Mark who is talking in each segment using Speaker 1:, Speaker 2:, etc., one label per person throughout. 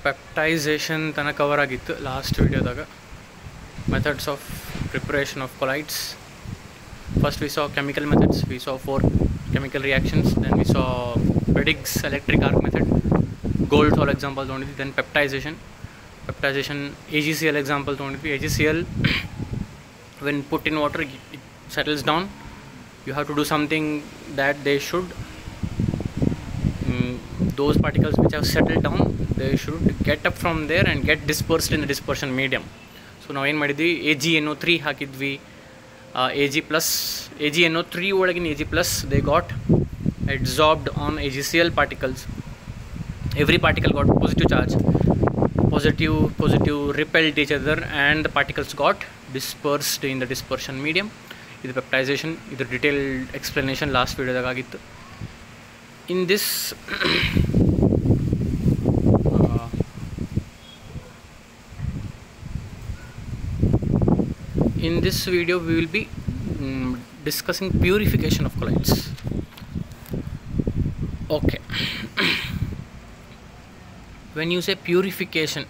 Speaker 1: peptization tana cover agittu last video daga. Methods of preparation of colloids. First we saw chemical methods, we saw 4 chemical reactions, then we saw Briggs electric arc method, Goldthal example tondidvi, then peptization AgCl example tondidvi. AgCl when put in water it settles down. You have to do something that they should those particles which have settled down, they should get up from there and get dispersed in the dispersion medium. So ನಾವು ಏನು ಮಾಡಿದ್ವಿ, AgNO3 ಹಾಕಿದ್ವಿ, AgNO3 ಒಳಗಿನ Ag+, they got absorbed on AgCl particles. Every particle got positive charge, positive repelled each other, and the particles got dispersed in the dispersion medium. ಇದು peptization, ಇದು detailed explanation last videoದಾಗ ಆಗಿತ್ತು. In this in this video we will be discussing purification of colloids. Okay. When you say purification,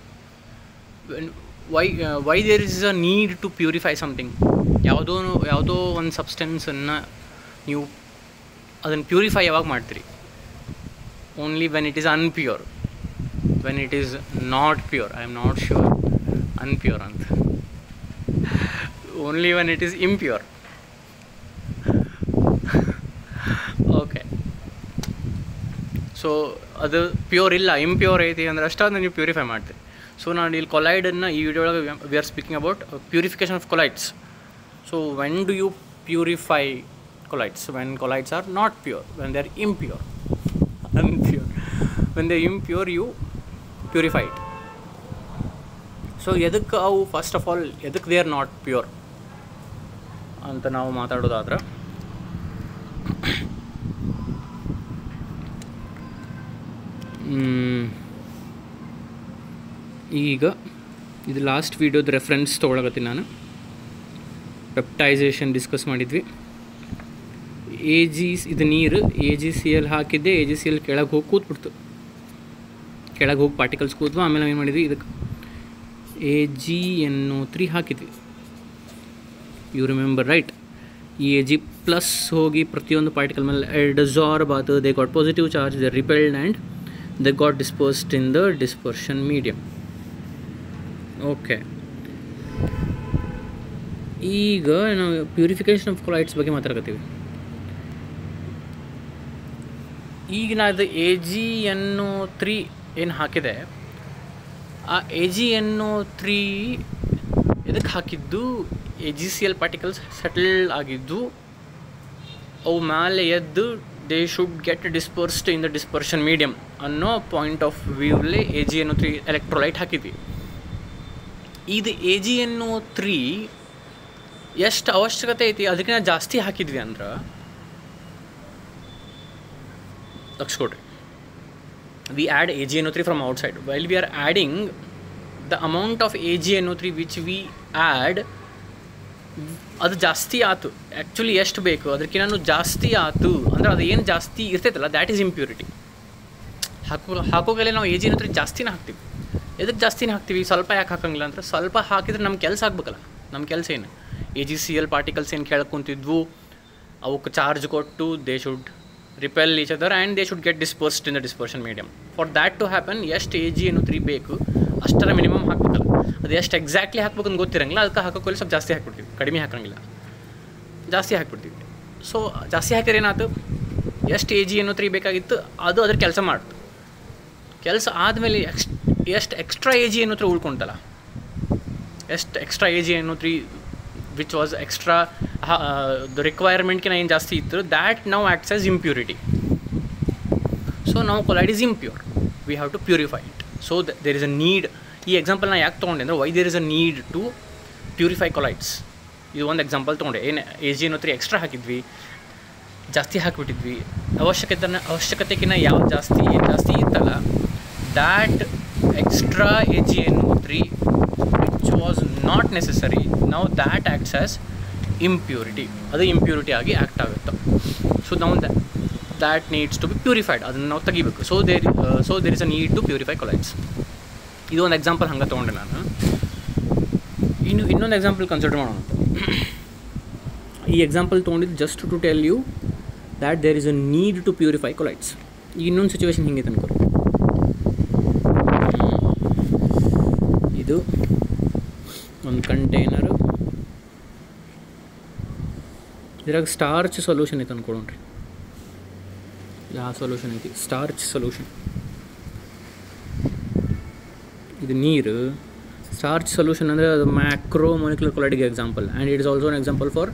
Speaker 1: why there is a need to purify something? ಯಾವುದೋ ಒಂದು ಸಬ್ಸ್ಟೆನ್ಸನ್ನು ನೀವು ಅದನ್ನು purify ಯಾವಾಗ ಮಾಡ್ತೀರಿ? Only when it is unpure. When it is not pure, I am not sure unpure ಅಂತ, only when it is impure. Okay, so ಅದು pure ಇಲ್ಲ, impure ಐತಿ ಅಂದ್ರೆ ಅಷ್ಟೇ ಅದನ್ನು ನೀವು ಪ್ಯೂರಿಫೈ ಮಾಡ್ತೀರಿ. ಸೊ ನಾನು ಇಲ್ಲಿ ಕೊಲೈಡನ್ನು ಈ ವಿಡಿಯೋ ಒಳಗೆ we are speaking about purification of colloids. So when do you purify colloids? When colloids are not pure, when they are impure, unpure. When they are impure, you purify it. So ಎದಕ್ಕೆ ಅವು first of all ಎದಕ್ಕೆ they are not pure ಅಂತ ನಾವು ಮಾತಾಡೋದಾದ್ರೆ, ಈಗ ಇದು last ವಿಡಿಯೋದ reference ತೊಗೊಳಕತ್ತೀನಿ ನಾನು. Peptisation discuss ಮಾಡಿದ್ವಿ. ಇದು ನೀರು AgCl ಹಾಕಿದ್ದೆ, AgCl ಕೆಳಗೆ ಹೋಗಿ ಕೂತ್ಬಿಡ್ತು, ಕೆಳಗೆ ಹೋಗಿ ಪಾರ್ಟಿಕಲ್ಸ್ ಕೂತ್ವು. ಆಮೇಲೆ ನಾವು ಏನು ಮಾಡಿದ್ವಿ, ಇದಕ್ಕೆ AgNO3 ಹಾಕಿದ್ವಿ. You remember right? ಈ Ag+ ಹೋಗಿ ಪ್ರತಿಯೊಂದು ಪಾರ್ಟಿಕಲ್ ಮೇಲೆ ಡಿಸಾರ್ಬ್ ಆತು, they got positive charge, they repelled and they got dispersed in the dispersion medium. Okay, ಈಗ ನಾವು ಪ್ಯೂರಿಫಿಕೇಷನ್ ಆಫ್ ಕೊಲೈಡ್ಸ್ ಬಗ್ಗೆ ಮಾತಾಡ್ತೀವಿ. ಈಗ ನಾನು AgNO3 ಏನು ಹಾಕಿದೆ, ಆ AgNO3 ಇದಕ್ಕೆ ಹಾಕಿದ್ದು AgCl ಪಾರ್ಟಿಕಲ್ಸ್ ಸೆಟಲ್ ಆಗಿದ್ದು, ಅವು ಮೇಲೆ ಎದ್ದು they should get dispersed in the dispersion medium ಅನ್ನೋ ಪಾಯಿಂಟ್ ಆಫ್ ವ್ಯೂವಲ್ಲಿ AgNO3 ಎಲೆಕ್ಟ್ರೋಲೈಟ್ ಹಾಕಿದ್ವಿ. ಇದು AgNO3 ಎಷ್ಟು ಅವಶ್ಯಕತೆ ಐತಿ ಅದಕ್ಕಿಂತ ಜಾಸ್ತಿ ಹಾಕಿದ್ವಿ ಅಂದ್ರೆ ಲಕ್ಷಕೊಡ್ರಿ. We add AgNO3 from outside. While we are adding the amount of AgNO3 which we add, ಅದು ಜಾಸ್ತಿ ಆಯ್ತು. ಆ್ಯಕ್ಚುಲಿ ಎಷ್ಟು ಬೇಕು ಅದಕ್ಕಿಂತ ಜಾಸ್ತಿ ಆಯ್ತು ಅಂದ್ರೆ ಅದು ಏನು ಜಾಸ್ತಿ ಇರ್ತೈತಲ್ಲ, ದ್ಯಾಟ್ ಈಸ್ ಇಂಪ್ಯೂರಿಟಿ. ಹಾಕೋಗಲ್ಲೇ ನಾವು AgNO3 ಜಾಸ್ತಿನೇ ಹಾಕ್ತೀವಿ. ಎದಕ್ಕೆ ಜಾಸ್ತಿನೇ ಹಾಕ್ತೀವಿ? ಸ್ವಲ್ಪ ಯಾಕೆ ಹಾಕಂಗಿಲ್ಲ ಅಂದ್ರೆ, ಸ್ವಲ್ಪ ಹಾಕಿದ್ರೆ ನಮ್ಮ ಕೆಲಸ ಆಗ್ಬೇಕಲ್ಲ. ನಮ್ಮ ಕೆಲಸ ಏನು, AgCl ಪಾರ್ಟಿಕಲ್ಸ್ ಏನು ಕೆಳಗೆ ಕುಂತಿದ್ವು ಅವಕ್ಕೆ ಚಾರ್ಜ್ ಕೊಟ್ಟು they should repel each other and they should get dispersed in the dispersion medium. For that to happen ಎಷ್ಟು AgNO3 ಬೇಕು ಅಷ್ಟರ ಮಿನಿಮಮ್ ಹಾಕ್ಬೇಕಲ್ಲ. ಅದು ಎಷ್ಟು ಎಕ್ಸಾಕ್ಟ್ಲಿ ಹಾಕ್ಬೇಕಂತ ಗೊತ್ತಿರಂಗಿಲ್ಲ, ಅದಕ್ಕೆ ಹಾಕೋಲ್ಲಿ ಸ್ವಲ್ಪ ಜಾಸ್ತಿ ಹಾಕ್ಬಿಡ್ತೀವಿ, ಕಡಿಮೆ ಹಾಕಂಗಿಲ್ಲ, ಜಾಸ್ತಿ ಹಾಕ್ಬಿಡ್ತೀವಿ. ಸೊ ಜಾಸ್ತಿ ಹಾಕಿದ್ರೆ ಏನಾಯ್ತು, ಎಷ್ಟು AgNO3 ಬೇಕಾಗಿತ್ತು ಅದು ಅದ್ರ ಕೆಲಸ ಮಾಡ್ತು. ಕೆಲಸ ಆದಮೇಲೆ ಎಷ್ಟು ಎಕ್ಸ್ಟ್ರಾ AgNO3 ಉಳ್ಕೊಂತಲ್ಲ, ಎಷ್ಟು extra AgNO3 which was extra the ರಿಕ್ವೈರ್ಮೆಂಟ್ಕಿನ ಏನು ಜಾಸ್ತಿ ಇತ್ತು, ದ್ಯಾಟ್ ನಾವು ಆ್ಯಕ್ಟ್ಸ್ ಆಸ್ ಇಂಪ್ಯೂರಿಟಿ. ಸೊ ನಾವು colloid is impure, we have to purify it. So there is a need. ಈ ಎಕ್ಸಾಂಪಲ್ ನಾನು ಯಾಕೆ ತೊಗೊಂಡೆ ಅಂದರೆ, why there is a need to purify colloids. ಇದು ಒಂದು ಎಕ್ಸಾಂಪಲ್ ತೊಗೊಂಡೆ. ಏನು AgNO3 ಎಕ್ಸ್ಟ್ರಾ ಹಾಕಿದ್ವಿ, ಜಾಸ್ತಿ ಹಾಕಿಬಿಟ್ಟಿದ್ವಿ, ಅವಶ್ಯಕತೆಗಿನ್ನ ಯಾವ ಜಾಸ್ತಿ ಏನು ಜಾಸ್ತಿ ಇತ್ತಲ್ಲ, that extra AgNO3 which was not necessary, now that acts as impurity. ಅದು ಇಂಪ್ಯೂರಿಟಿ ಆಗಿ ಆ್ಯಕ್ಟ್ ಆಗುತ್ತೆ. ಸೊ ನಾವು that needs to be purified, ಅದನ್ನು ನಾವು ತೆಗಿಬೇಕು. So there is a need to purify colloids. ಇದೊಂದು ಎಕ್ಸಾಂಪಲ್ ಹಂಗೆ ತೊಗೊಂಡೆ ನಾನು. ಇನ್ನೊಂದು ಎಕ್ಸಾಂಪಲ್ ಕನ್ಸಿಡರ್ ಮಾಡೋಣ ಅಂತ. ಈ ಎಕ್ಸಾಂಪಲ್ ತೊಗೊಂಡಿದ್ದು just to tell you that there is a need to purify colloids. ಈಗ ಇನ್ನೊಂದು ಸಿಚುವೇಶನ್ ಹಿಂಗೆ ಅನ್ಕೋ, ಇದು ಒಂದು ಕಂಟೈನರು, ಇದ್ರಾಗ ಸ್ಟಾರ್ಚ್ ಸೊಲ್ಯೂಷನ್ ಐತೆ ಅನ್ಕೊಳ್ಳೋಣ್ರಿ. ಯಾವ ಸೊಲ್ಯೂಷನ್ ಐತಿ? Starch solution. ಇದು ನೀರು. ಸ್ಟಾರ್ಚ್ ಸೊಲ್ಯೂಷನ್ ಅಂದರೆ ಅದು ಮ್ಯಾಕ್ರೋ ಮೊಲಿಕ್ಯುಲರ್ ಕೊಲೈಡ್ಗೆ example, and it is also an example for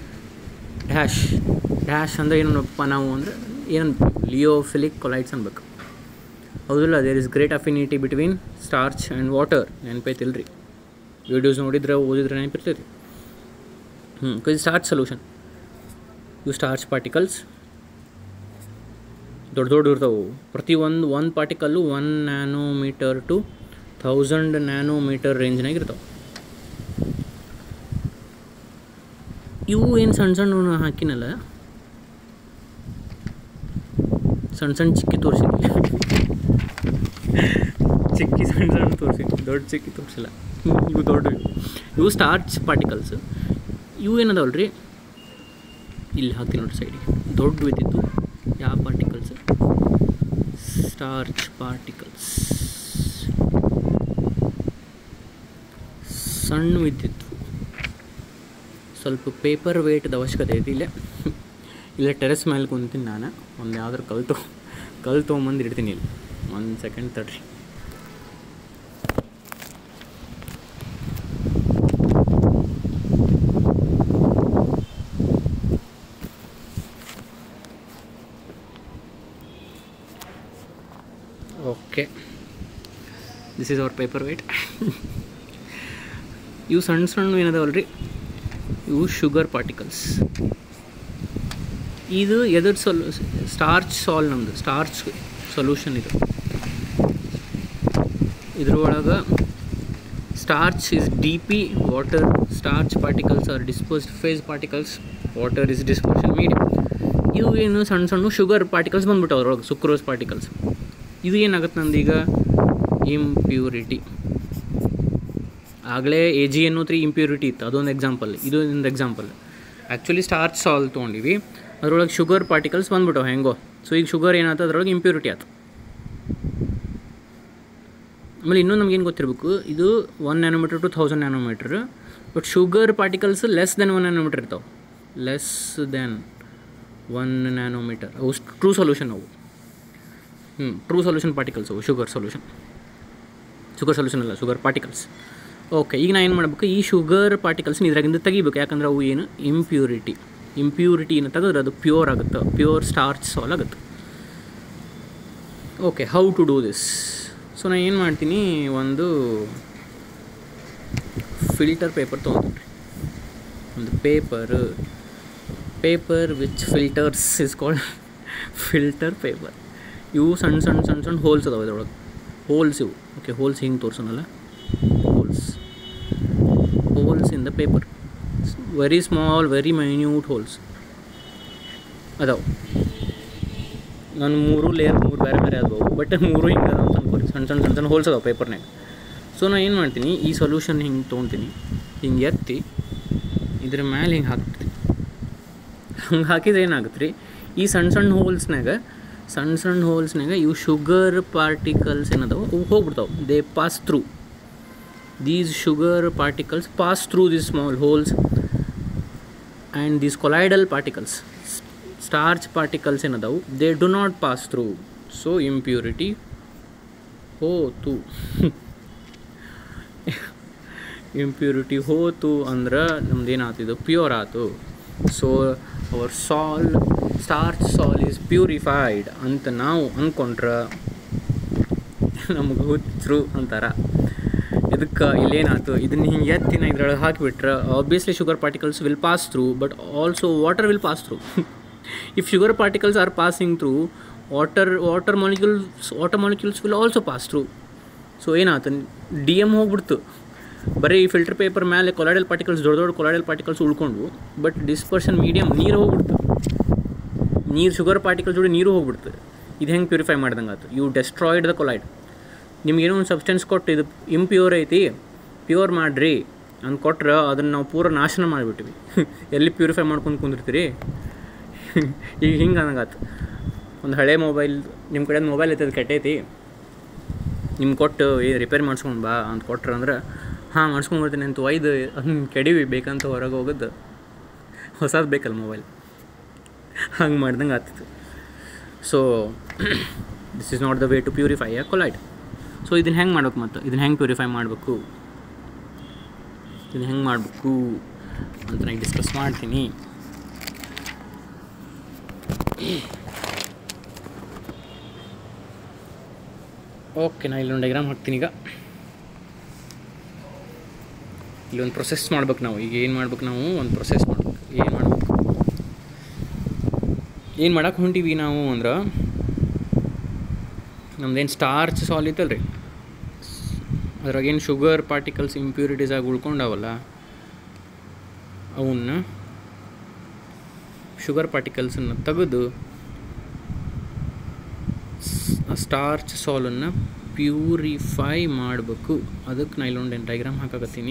Speaker 1: dash ಅಂದರೆ ಏನಪ್ಪ ನಾವು ಅಂದರೆ ಏನಂತ ಲಿಯೋಫಿಲಿಕ್ ಕೊಲೈಡ್ಸ್ ಅನ್ಬೇಕು, ಹೌದಿಲ್ಲ? There is great affinity between starch and water. ನೆನಪೈತಿಲ್ರಿ? ವೀಡಿಯೋಸ್ ನೋಡಿದ್ರೆ ಓದಿದ್ರೆ ನೆನಪಿರ್ತೈತಿ. ಇದು ಸ್ಟಾರ್ಚ್ ಸೊಲ್ಯೂಷನ್. ಇವು ಸ್ಟಾರ್ಚ್ ಪಾರ್ಟಿಕಲ್ಸ್ ದೊಡ್ಡ ಇರ್ತಾವೆ. ಪ್ರತಿ ಒಂದು ಪಾರ್ಟಿಕಲ್ಲು 1 ನ್ಯಾನೋಮೀಟರ್ ಟು 1000 ನ್ಯಾನೋಮೀಟರ್ ರೇಂಜ್ನಾಗ ಇರ್ತಾವೆ. ಇವು ಏನು ಸಣ್ಣ ಹಾಕಿನಲ್ಲ, ಸಣ್ಣ ಚಿಕ್ಕಿ ತೋರಿಸಿದ್ವಿ, ಚಿಕ್ಕಿ ಸಣ್ಣ ತೋರಿಸಿದ್ವಿ, ದೊಡ್ಡ ಚಿಕ್ಕಿ ತೋರಿಸಿಲ್ಲ. ಇವು ಸ್ಟಾರ್ಚ್ ಪಾರ್ಟಿಕಲ್ಸ್. ಇವು ಏನದವಲ್ರಿ, ಇಲ್ಲಿ ಹಾಕ್ತೀನಿ ನೋಡಿ ಸೈಡಿಗೆ, ದೊಡ್ಡ ಇದ್ದಿದ್ದು ಯಾವ ಪಾರ್ಟಿಕಲ್ಸ್? Starch particles. ಸಣ್ಣ ಇದ್ದಿದ್ದು ಸ್ವಲ್ಪ ಪೇಪರ್ ವೇಟ್ದ ಅವಶ್ಯಕತೆ ಐತಿ. ಇಲ್ಲೇ ಟೆರೆಸ್ ಮೇಲೆ ಕುಂತೀನಿ ನಾನು, ಒಂದು ಯಾವ್ದಾರು ಕಲ್ ತೊಗೊಂಬಂದು ಇಡ್ತೀನಿ ಇಲ್ಲಿ. 1 ಸೆಕೆಂಡ್ ತಡ್ರಿ. Okay, this is our paper weight. ಇವು ಸಣ್ಣ ಏನದವಲ್ರಿ, ಇವು ಶುಗರ್ ಪಾರ್ಟಿಕಲ್ಸ್. ಇದು ಎದ್ರ ಸ್ಟಾರ್ಚ್ ನಮ್ಮದು ಸ್ಟಾರ್ಚ್ ಸೊಲ್ಯೂಷನ್. ಇದ್ರೊಳಗೆ starch is DP, water. Starch particles are disposed phase particles, water is dispersion medium. ಇವು ಏನು ಸಣ್ಣ ಶುಗರ್ ಪಾರ್ಟಿಕಲ್ಸ್ ಬಂದ್ಬಿಟ್ಟು ಅದ್ರೊಳಗೆ ಸುಕ್ರೋಸ್ ಪಾರ್ಟಿಕಲ್ಸ್. ಇದು ಏನಾಗುತ್ತೆ ನಂದೀಗ? ಇಂಪ್ಯೂರಿಟಿ. ಆಗಲೇ AgNO3 ಇಂಪ್ಯೂರಿಟಿ ಇತ್ತು, ಅದೊಂದು ಎಕ್ಸಾಂಪಲ್. ಇದು ಒಂದು ಎಕ್ಸಾಂಪಲ್. ಆ್ಯಕ್ಚುಲಿ ಸ್ಟಾರ್ಚ್ ಸಾಲ್ ತೊಗೊಂಡಿವಿ, ಅದರೊಳಗೆ ಶುಗರ್ ಪಾರ್ಟಿಕಲ್ಸ್ ಬಂದ್ಬಿಟ್ಟವು ಹೆಂಗೋ. ಸೊ ಈಗ ಶುಗರ್ ಏನಾಯ್ತು, ಅದರೊಳಗೆ ಇಂಪ್ಯೂರಿಟಿ ಆಯ್ತು. ಆಮೇಲೆ ಇನ್ನೂ ನಮಗೇನು ಗೊತ್ತಿರಬೇಕು, ಇದು 1 nanometre to 1000 nanometre. But sugar particles less than 1 nanometre ಇರ್ತಾವೆ. ಲೆಸ್ ದೆನ್ 1 ನ್ಯಾನೋಮೀಟರ್ ಅವು ಟ್ರೂ ಸೊಲ್ಯೂಷನ್. ಅವು ಟ್ರೂ ಸೊಲ್ಯೂಷನ್ ಪಾರ್ಟಿಕಲ್ಸ್ ಅವು. ಶುಗರ್ ಸೊಲ್ಯೂಷನ್ ಅಲ್ಲ, ಶುಗರ್ ಪಾರ್ಟಿಕಲ್ಸ್. ಓಕೆ, ಈಗ ನಾ ಏನು ಮಾಡಬೇಕು? ಈ ಶುಗರ್ ಪಾರ್ಟಿಕಲ್ಸ್ನ ಇದ್ರಾಗಿಂದ ತೆಗಿಬೇಕು. ಯಾಕಂದ್ರೆ ಅವು ಏನು ಇಂಪ್ಯೂರಿಟಿನ ತೆಗೆದ್ರೆ ಅದು ಪ್ಯೂರ್ ಆಗುತ್ತೆ, ಪ್ಯೂರ್ ಸ್ಟಾರ್ಚ್ ಸಾಲ್ ಆಗುತ್ತೆ. Okay, how to do this? So ನಾನು ಏನು ಮಾಡ್ತೀನಿ, ಒಂದು ಫಿಲ್ಟರ್ ಪೇಪರ್ ತೊಗೊಂಡ್ರಿ. ಒಂದು paper which filters is called filter paper. ಇವು ಸಣ್ಣ ಹೋಲ್ಸ್ ಅದಾವೆ ಇದ್ರೊಳಗೆ. ಹೋಲ್ಸ್ ಇವು. ಓಕೆ, ಹೋಲ್ಸ್ ಹಿಂಗೆ ತೋರ್ಸೋನಲ್ಲ, holes in the paper. Very small, very minute holes ಅದಾವೆ. ನಾನು 3 ಲೇಯರ್ ಬೇರೆ ಅದಾವೆ, ಬಟ್ 3 ಹಿಂಗೆ ಅದಾವೆ ಅಂತ ಅನ್ಕೋರಿ. ಸಣ್ಣ ಹೋಲ್ಸ್ ಅದಾವೆ ಪೇಪರ್ನಾಗ. ಸೊ ನಾನು ಏನು ಮಾಡ್ತೀನಿ, ಈ ಸೊಲ್ಯೂಷನ್ ಹಿಂಗೆ ತೊಗೊತೀನಿ, ಹಿಂಗೆ ಎತ್ತಿ ಇದ್ರ ಮೇಲೆ ಹಿಂಗೆ ಹಾಕ್ತೀನಿ. ಹಂಗೆ ಹಾಕಿದ್ರೆ ಏನಾಗುತ್ತೆ ರೀ, ಈ ಸಣ್ಣ ಹೋಲ್ಸ್ನಾಗ ಇವು ಶುಗರ್ ಪಾರ್ಟಿಕಲ್ಸ್ ಏನದಾವೆ ಅವು ಹೋಗ್ಬಿಡ್ತಾವೆ. They pass through. These sugar particles pass through these small holes, and these colloidal particles, starch particles ಏನದಾವು, they do not pass through. So impurity ಹೋತು. ಇಂಪ್ಯೂರಿಟಿ ಹೋತು ಅಂದ್ರೆ ನಮ್ದು ಏನಾಗ್ತಿದ್ದು, ಪ್ಯೂರ್ ಆಯ್ತು. So our starch sol is purified ಅಂತ ನಾವು ಅಂದ್ಕೊಂಡ್ರೆ ನಮ್ಗೆ ಹುಚ್ಚರು ಅಂತಾರ. ಇದಕ್ಕೆ ಇಲ್ಲೇನಾಯ್ತು, ಇದನ್ನು ಹಿಂಗೆ ಎತ್ತಿನ ಇದ್ರೊಳಗೆ ಹಾಕಿಬಿಟ್ರೆ obviously sugar particles will pass through, but also water will pass through. If sugar particles are passing through, water molecules will also pass through. So ಏನಾಯ್ತು, DM ಹೋಗ್ಬಿಡ್ತು. ಬರೀ ಈ ಫಿಲ್ಟರ್ ಪೇಪರ್ ಮೇಲೆ ಕೊಲಾಯ್ಡಲ್ ಪಾರ್ಟಿಕಲ್ಸ್, ದೊಡ್ಡ ಕೊಲಾಯ್ಡಲ್ ಪಾರ್ಟಿಕಲ್ಸ್ ಉಳ್ಕೊಂಡು, but dispersion medium ನೀರು ಹೋಗ್ಬಿಡ್ತು. Sugar particles ಜೋಡಿ ನೀರು ಹೋಗ್ಬಿಡ್ತು. ಇದು ಹೆಂಗೆ ಪ್ಯೂರಿಫೈ ಮಾಡ್ದಂಗೆ ಆಯ್ತು. You destroyed the colloid. ನಿಮ್ಗೇನೋ ಒಂದು ಸಬ್ಸ್ಟೆನ್ಸ್ ಕೊಟ್ಟು ಇದು ಇಂಪ್ಯೂರ್ ಐತಿ, ಪ್ಯೂರ್ ಮಾಡಿರಿ ಅಂತ ಕೊಟ್ರೆ ಅದನ್ನು ನಾವು ಪೂರ ನಾಶನ ಮಾಡಿಬಿಟ್ಟಿವಿ. ಎಲ್ಲಿ ಪ್ಯೂರಿಫೈ ಮಾಡ್ಕೊಂಡು ಕುಂದಿರ್ತೀರಿ? ಈಗ ಹಿಂಗೆ ಅನ್ನಂಗಾತು. ಒಂದು ಹಳೆ ಮೊಬೈಲ್ ನಿಮ್ಮ ಕಡೆ ಮೊಬೈಲ್ ಐತೆ, ಅದು ಕೆಟ್ಟೈತಿ, ನಿಮ್ಗೆ ಕೊಟ್ಟು ರಿಪೇರಿ ಮಾಡಿಸ್ಕೊಂಡು ಬಾ ಅಂತ ಕೊಟ್ರೆ ಅಂದ್ರೆ ಹಾಂ ಮಾಡಿಸ್ಕೊಂಡ್ಬರ್ತೀನಿ ಅಂತ ಒಯ್ದು ಅದನ್ನ ಕೆಡೀವಿ ಬೇಕಂತ ಹೊರಗೆ ಹೋಗೋದು. ಹೊಸದು ಬೇಕಲ್ಲ ಮೊಬೈಲ್, ಹಂಗೆ ಮಾಡ್ದಂಗೆ ಆಗ್ತಿತ್ತು. So this is not the way to purify a colloid. So ಇದನ್ನು ಹೆಂಗೆ ಮಾಡ್ಬೇಕು, ಮತ್ತು ಇದನ್ನು ಹೆಂಗೆ ಪ್ಯೂರಿಫೈ ಮಾಡಬೇಕು, ಇದನ್ನು ಹೆಂಗೆ ಮಾಡಬೇಕು ಅಂತ ನಾನು ಡಿಸ್ಕಸ್ ಮಾಡ್ತೀನಿ. ಓಕೆ, ನಾನು ಇಲ್ಲೊಂದು ಡೈಗ್ರಾಮ್ ಹಾಕ್ತೀನಿ. ಈಗ ಇಲ್ಲೊಂದು ಪ್ರೊಸೆಸ್ ಮಾಡ್ಬೇಕು ನಾವು. ಈಗ ಏನು ಮಾಡ್ಬೇಕು, ನಾವು ಒಂದು ಪ್ರೊಸೆಸ್ ಮಾಡ್ಬೇಕು. ಏನು ಮಾಡಕ್ಕೆ ಹೊಂಟೀವಿ ನಾವು ಅಂದ್ರೆ, ನಮ್ದೇನು ಸ್ಟಾರ್ಚ್ ಸಾಲಿತ್ತಲ್ಲ ರೀ, ಅದ್ರಾಗೇನು ಶುಗರ್ ಪಾರ್ಟಿಕಲ್ಸ್ ಇಂಪ್ಯೂರಿಟೀಸ್ ಆಗಿ ಉಳ್ಕೊಂಡವಲ್ಲ, ಅವನ್ನ ಶುಗರ್ ಪಾರ್ಟಿಕಲ್ಸನ್ನು ತೆಗೆದು ಸ್ಟಾರ್ಚ್ ಸಾಲನ್ನು ಪ್ಯೂರಿಫೈ ಮಾಡಬೇಕು. ಅದಕ್ಕೆ ನಾನು ಇಲ್ಲೊಂದು ಡೈಗ್ರಾಮ್ ಹಾಕಕತ್ತೀನಿ.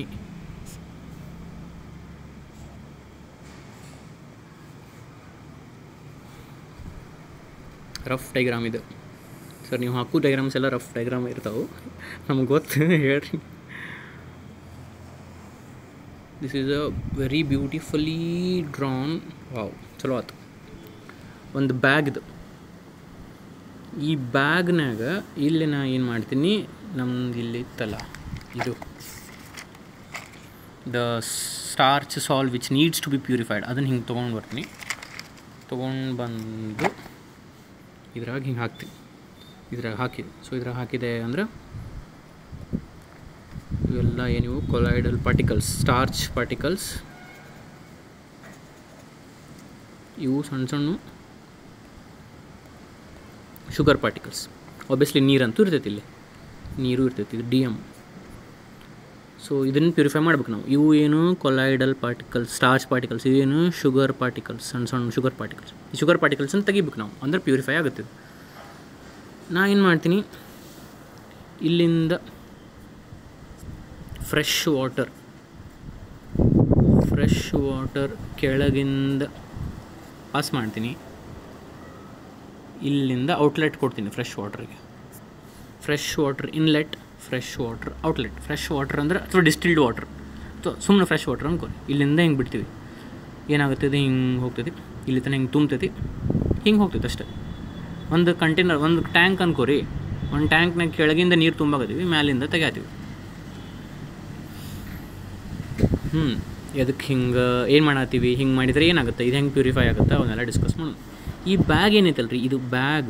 Speaker 1: ರಫ್ ಡೈಗ್ರಾಮ್ ಇದು ಸರ್. ನೀವು ಹಾಕೋ ಡೈಗ್ರಾಮ್ಸ್ ಎಲ್ಲ ರಫ್ ಡೈಗ್ರಾಮ್ ಇರ್ತಾವೆ, ನಮ್ಗೆ ಗೊತ್ತು, ಹೇಳ್ರಿ. This is a very beautifully drawn. Wow, ಚಲೋ ಆಯ್ತು. ಒಂದು ಬ್ಯಾಗ್ ಇದು. ಈ ಬ್ಯಾಗ್ನಾಗ ಇಲ್ಲಿ ನಾ ಏನು ಮಾಡ್ತೀನಿ, ನಮ್ದು ಇಲ್ಲಿ ಇತ್ತಲ್ಲ ಇದು the starch sol which needs to be purified, ಅದನ್ನು ಹಿಂಗೆ ತೊಗೊಂಡು ಬರ್ತೀನಿ. ತೊಗೊಂಡು ಬಂದು ಇದ್ರಾಗ ಹಿಂಗೆ ಹಾಕ್ತೀನಿ. ಇದ್ರಾಗ ಹಾಕಿದೆ. ಸೊ ಇದ್ರಾಗ ಹಾಕಿದೆ ಅಂದ್ರೆ ಇವೆಲ್ಲ ಏನಿವು ಕೊಲೈಡಲ್ ಪಾರ್ಟಿಕಲ್ಸ್, ಸ್ಟಾರ್ಚ್ ಪಾರ್ಟಿಕಲ್ಸ್. ಇವು ಸಣ್ಣ ಸಣ್ಣ ಶುಗರ್ ಪಾರ್ಟಿಕಲ್ಸ್. ಆಬ್ವಿಯಸ್ಲಿ ನೀರಂತೂ ಇರ್ತೈತಿ, ಇಲ್ಲಿ ನೀರು ಇರ್ತೈತಿ, ಇದು DM. ಸೊ ಇದನ್ನು ಪ್ಯೂರಿಫೈ ಮಾಡ್ಬೇಕು ನಾವು. ಇವು ಏನು ಕೊಲೈಡಲ್ ಪಾರ್ಟಿಕಲ್ಸ್, ಸ್ಟಾರ್ಚ್ ಪಾರ್ಟಿಕಲ್ಸ್. ಇವೇನು ಶುಗರ್ ಪಾರ್ಟಿಕಲ್ಸ್, ಸಣ್ಣ ಸಣ್ಣ ಶುಗರ್ ಪಾರ್ಟಿಕಲ್ಸ್. ಈ ಶುಗರ್ ಪಾರ್ಟಿಕಲ್ಸನ್ನು ತೆಗಿಬೇಕು ನಾವು, ಅಂದ್ರೆ ಪ್ಯೂರಿಫೈ ಆಗುತ್ತೆ. ನಾ ಏನು ಮಾಡ್ತೀನಿ, ಇಲ್ಲಿಂದ ಫ್ರೆಶ್ ವಾಟರ್ ಕೆಳಗಿಂದ ಪಾಸ್ ಮಾಡ್ತೀನಿ. ಇಲ್ಲಿಂದ ಔಟ್ಲೆಟ್ ಕೊಡ್ತೀನಿ ಫ್ರೆಶ್ ವಾಟರ್ಗೆ. Fresh water inlet, fresh water outlet. Fresh water ಅಂದರೆ ಅಥವಾ ಡಿಸ್ಟಿಲ್ಡ್ ವಾಟರ್, ಅಥವಾ ಸುಮ್ಮನೆ ಫ್ರೆಶ್ ವಾಟರ್ ಅನ್ಕೋರಿ. ಇಲ್ಲಿಂದ ಹಿಂಗೆ ಬಿಡ್ತೀವಿ, ಏನಾಗುತ್ತದೆ, ಹಿಂಗೆ ಹೋಗ್ತೈತಿ, ಇಲ್ಲಿ ತನಕ ಹಿಂಗೆ ತುಂಬ್ತೈತಿ, ಹಿಂಗೆ ಹೋಗ್ತೈತೆ ಅಷ್ಟೇ. ಒಂದು ಕಂಟೈನರ್, ಒಂದು ಟ್ಯಾಂಕ್ ಅನ್ಕೋರಿ. ಒಂದು ಟ್ಯಾಂಕ್ನಾಗ ಕೆಳಗಿಂದ ನೀರು ತುಂಬಾಕತ್ತೀವಿ, ಮ್ಯಾಲಿಂದ ತೆಗಿತೀವಿ. ಅದಕ್ಕೆ ಹಿಂಗೆ ಏನು ಮಾಡತ್ತೀವಿ, ಹಿಂಗೆ ಮಾಡಿದರೆ ಏನಾಗುತ್ತೆ, ಇದು ಹೆಂಗೆ ಪ್ಯೂರಿಫೈ ಆಗುತ್ತೆ, ಅವನ್ನೆಲ್ಲ ಡಿಸ್ಕಸ್ ಮಾಡೋಣ. ಈ ಬ್ಯಾಗ್ ಏನೈತಲ್ಲ ರೀ, ಇದು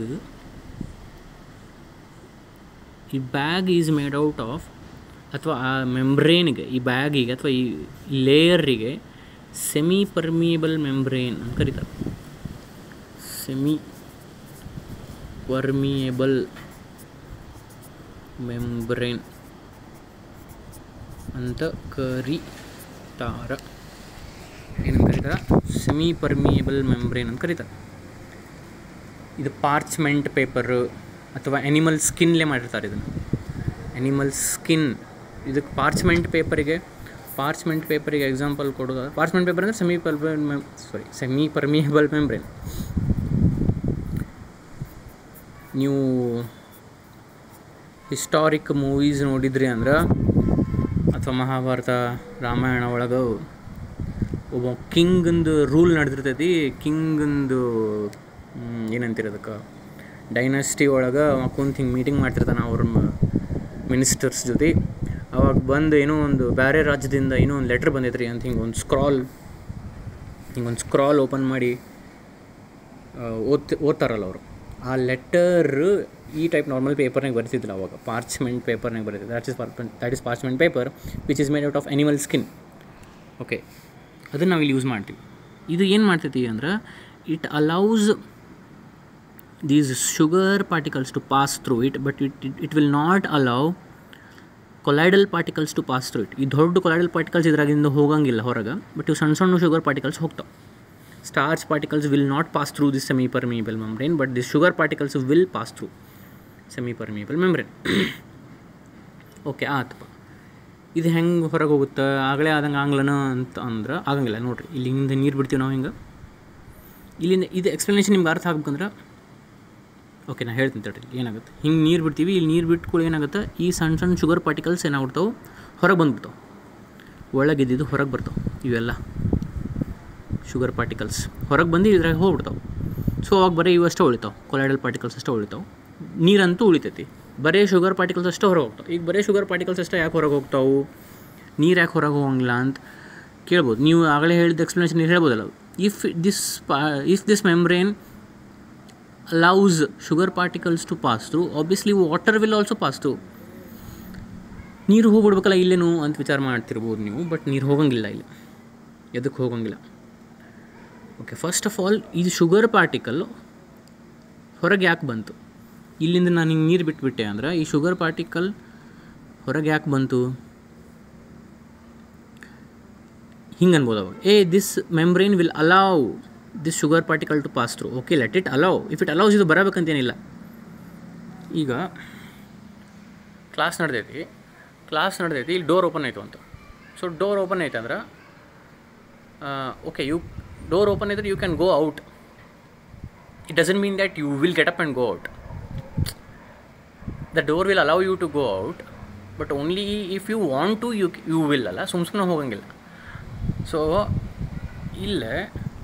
Speaker 1: bag is made out of, ಅಥವಾ ಆ ಮೆಂಬ್ರೇನ್ಗೆ, ಈ ಬ್ಯಾಗಿಗೆ ಅಥವಾ ಈ ಲೇಯರಿಗೆ ಸೆಮಿ ಪರ್ಮಿಯಬಲ್ ಮೆಂಬ್ರೇನ್ ಅಂತ ಕರೀತಾರೆ. ಸೆಮಿ ಪರ್ಮಿಯಬಲ್ ಮೆಂಬ್ರೇನ್ ಅಂತ ಕರೀತಾರೆ. ಏನಂತ ಕರೀತಾರೆ? ಸೆಮಿ ಪರ್ಮಿಯಬಲ್ ಮೆಂಬ್ರೇನ್ ಅಂತ ಕರೀತಾರೆ. ಇದು ಪಾರ್ಚ್ಮೆಂಟ್ ಪೇಪರು ಅಥವಾ ಎನಿಮಲ್ ಸ್ಕಿನ್ಲೇ ಮಾಡಿರ್ತಾರೆ ಇದನ್ನು. ಎನಿಮಲ್ ಸ್ಕಿನ್, ಇದಕ್ಕೆ ಪಾರ್ಚ್ಮೆಂಟ್ ಪೇಪರಿಗೆ ಎಕ್ಸಾಂಪಲ್ ಕೊಡೋದು. ಪಾರ್ಚ್ಮೆಂಟ್ ಪೇಪರ್ ಅಂದರೆ ಸೆಮಿ ಪರ್ಮಿಯಬಲ್ ಮೆಂಬ್ರೇನ್. ನೀವು ಹಿಸ್ಟಾರಿಕ್ ಮೂವೀಸ್ ನೋಡಿದ್ರಿ ಅಂದ್ರೆ, ಅಥವಾ ಮಹಾಭಾರತ ರಾಮಾಯಣ ಒಳಗೆ ಒಬ್ಬ ಕಿಂಗಂದು ರೂಲ್ ನಡೆದಿರ್ತೈತಿ. ಕಿಂಗಂದು ಏನಂತಿರೋದಕ್ಕೆ, ಡೈನಸ್ಟಿ ಒಳಗೆ ಕುಂತು ಹಿಂಗೆ ಮೀಟಿಂಗ್ ಮಾಡ್ತಿರ್ತಾನೆ ಅವ್ರ ಮಿನಿಸ್ಟರ್ಸ್ ಜೊತೆ. ಅವಾಗ ಬಂದು ಏನೋ ಒಂದು ಬೇರೆ ರಾಜ್ಯದಿಂದ ಏನೋ ಒಂದು ಲೆಟ್ರ್ ಬಂದೈತ್ರಿ ಅಂತ ಹಿಂಗೊಂದು ಸ್ಕ್ರಾಲ್ ಓಪನ್ ಮಾಡಿ ಓದ್ತಾರಲ್ಲ ಅವರು. ಆ ಲೆಟರ್ ಈ ಟೈಪ್ ನಾರ್ಮಲ್ ಪೇಪರ್ನಾಗ ಬರ್ತಿದ್ದಿಲ್ಲ ಅವಾಗ, ಪಾರ್ಚ್ಮೆಂಟ್ ಪೇಪರ್ನಾಗ ಬರ್ತಿದ್ದೆ. That is parchment paper which is made out of animal skin. Okay, ಅದನ್ನು ನಾವು ಇಲ್ಲಿ ಯೂಸ್ ಮಾಡ್ತೀವಿ. ಇದು ಏನು ಮಾಡ್ತೈತಿ ಅಂದ್ರೆ, it allows these sugar particles to pass through it, but it will not allow colloidal particles to pass through it. ಈ ದೊಡ್ಡ colloidal particles ಇದ್ರಾಗಿಂದ ಹೋಗಂಗಿಲ್ಲ ಹೊರಗೆ, ಬಟ್ ಇವು ಸಣ್ಣ ಸಣ್ಣ ಶುಗರ್ ಪಾರ್ಟಿಕಲ್ಸ್ ಹೋಗ್ತಾವೆ. Starch particles will not pass through this semi-permeable membrane, but the sugar particles will pass through semi-permeable membrane. Okay ಆತಪ್ಪ. ಇದು ಹೆಂಗೆ ಹೊರಗೆ ಹೋಗುತ್ತೆ ಆಗಲೇ ಆದಂಗೆ ಆಂಗ್ಲನ ಅಂತ ಅಂದ್ರೆ ಆಗಂಗಿಲ್ಲ. ನೋಡಿರಿ ಇಲ್ಲಿಂದ ನೀರು ಬಿಡ್ತೀವಿ ನಾವು ಹಿಂಗೆ. ಇಲ್ಲಿಂದ ಇದು ಎಕ್ಸ್ಪ್ಲನೇಷನ್ ನಿಮ್ಗೆ ಅರ್ಥ ಆಗ್ಬೇಕಂದ್ರೆ ಓಕೆ ನಾನು ಹೇಳ್ತೀನಿ ತಡ್ರಿ. ಏನಾಗುತ್ತೆ, ಹಿಂಗೆ ನೀರು ಬಿಡ್ತೀವಿ, ಇಲ್ಲಿ ನೀರು ಬಿಟ್ಕೊಳ್ಳಿ ಏನಾಗುತ್ತೆ, ಈ ಸಣ್ಣ ಸಣ್ಣ ಶುಗರ್ ಪಾರ್ಟಿಕಲ್ಸ್ ಏನಾಗ್ಬಿಡ್ತಾವೆ, ಹೊರಗೆ ಬಂದುಬಿಡ್ತಾವೆ. ಒಳಗಿದ್ದಿದ್ದು ಹೊರಗೆ ಬರ್ತಾವೆ. ಇವೆಲ್ಲ ಶುಗರ್ ಪಾರ್ಟಿಕಲ್ಸ್ ಹೊರಗೆ ಬಂದು ಇದ್ರಾಗ ಹೋಗ್ಬಿಡ್ತಾವೆ. ಸೊ ಅವಾಗ ಬರೀ ಇವು ಅಷ್ಟೇ ಉಳಿತಾವೆ, ಕೊಲಾಯ್ಡಲ್ ಪಾರ್ಟಿಕಲ್ಸ್ ಅಷ್ಟೇ ಉಳಿತಾವೆ. ನೀರಂತೂ ಉಳಿತೈತಿ, ಬರೀ ಶುಗರ್ ಪಾರ್ಟಿಕಲ್ಸ್ ಅಷ್ಟೇ ಹೊರಗೆ ಹೋಗ್ತಾವೆ. ಈಗ ಬರೀ ಶುಗರ್ ಪಾರ್ಟಿಕಲ್ಸ್ ಅಷ್ಟೇ ಯಾಕೆ ಹೊರಗೆ ಹೋಗ್ತಾವೆ, ನೀರು ಯಾಕೆ ಹೊರಗೆ ಹೋಗಂಗಿಲ್ಲ ಅಂತ ಕೇಳ್ಬೋದು. ನೀವು ಆಗಲೇ ಹೇಳಿದ ಎಕ್ಸ್ಪ್ಲನೇಷನ್ ಹೇಳ್ಬೋದಲ್ಲ. If this membrane allows sugar particles to pass through, obviously water will also pass through. ನೀರು ಹೋಗ್ಬಿಡ್ಬೇಕಲ್ಲ ಇಲ್ಲೇನು ಅಂತ ವಿಚಾರ ಮಾಡ್ತಿರ್ಬೋದು ನೀವು, ಬಟ್ ನೀರು ಹೋಗಂಗಿಲ್ಲ ಇಲ್ಲಿ. ಎದಕ್ಕೆ ಹೋಗಂಗಿಲ್ಲ? ಓಕೆ, ಫಸ್ಟ್ ಆಫ್ ಆಲ್ ಇದು ಶುಗರ್ ಪಾರ್ಟಿಕಲ್ ಹೊರಗೆ ಯಾಕೆ ಬಂತು? ಇಲ್ಲಿಂದ ನಾನು ಹಿಂಗೆ ನೀರು ಬಿಟ್ಬಿಟ್ಟೆ ಅಂದ್ರೆ ಈ ಶುಗರ್ ಪಾರ್ಟಿಕಲ್ ಹೊರಗೆ ಯಾಕೆ ಬಂತು ಹಿಂಗೆ ಅನ್ಬೋದು ಅವಾಗ. This membrane will allow this sugar particle to pass through. Okay, let it allow. If it allows, ಇದು ಬರಬೇಕಂತೇನಿಲ್ಲ. ಈಗ ಕ್ಲಾಸ್ ನಡೆದೈತಿ, ಇಲ್ಲಿ ಡೋರ್ ಓಪನ್ ಆಯಿತು ಅಂತ. ಸೊ ಡೋರ್ ಓಪನ್ ಆಯ್ತು ಅಂದ್ರೆ ಓಕೆ, ಡೋರ್ ಓಪನ್ ಆಯ್ತು, you can go out. It doesn't mean that you will get up and go out. The door will allow you to go out, but only if you want to you will ಅಲ್ಲ, ಸುಮ್ಮನೆ ಹೋಗಂಗಿಲ್ಲ. So ಇಲ್ಲೇ